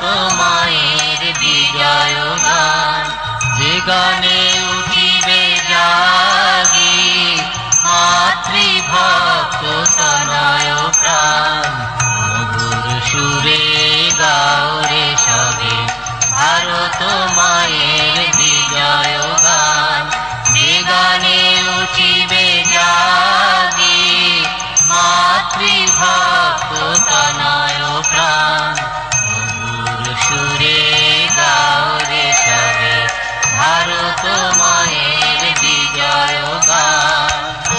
মায়ের বিজয় গান, যে গানে উঠিবে জাগি মাতৃভক্ত তনয় প্রাণ। মধুর সুরে গাও রে সবে ভারত মায়ের বিজয় গান, যে গানে উঠিবে জাগি মাতৃভক্ত তনয় প্রাণ। মধুর সুরে গাও রে সবে ভারত মায়ের বিজয় গান।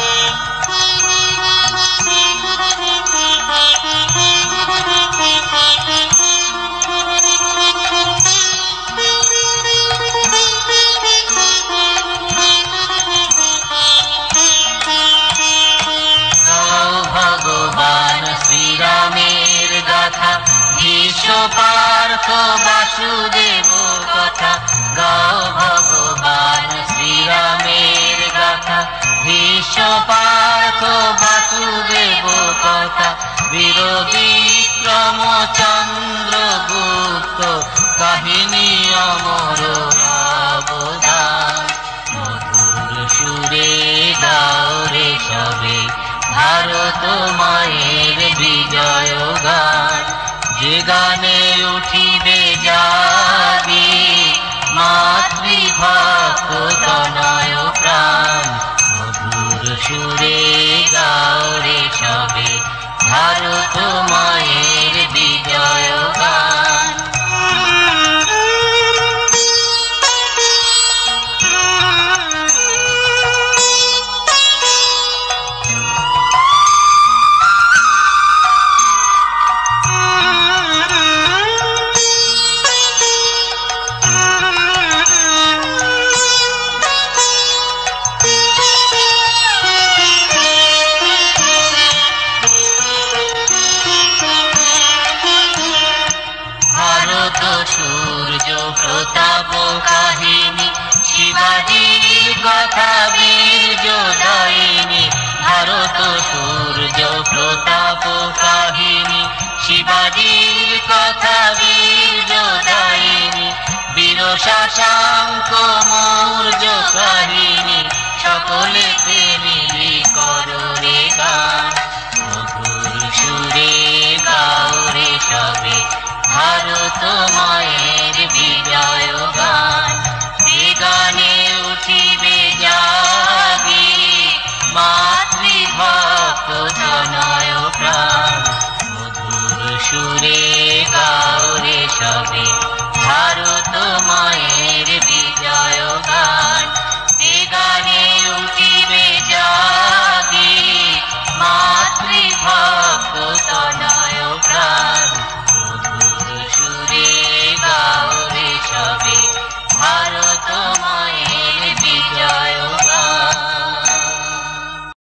ভগবান শ্রীরামের গাথা, ভীষ্ম পার্থ বাসুদেব কথা। গাও ভগবান শ্রীরামের গাথা, ভীষ্ম পার্থ বাসুদেব কথা। বীর বিক্রম চন্দ্রগুপ্ত কাহিনী অমর অবদান। মধুর সুরে গাও রে সবে ভারত মায়ের বিজয় গান, যে গানে উঠিবে জাগি মাতৃভক্ত তনয় প্রাণ। মধুর সুরে গাও রে সবে ভারত মায়ের বিজয় গান। সূর্য প্রতাপ কাহিনী, শিবাজীর কথা বীর্য দায়িনী। ভারত সূর্য প্রতাপ কাহিনী, শিবাজীর কথা বীর্য দায়িনী। বীর শশাঙ্ক মৌর্য কাহিনী,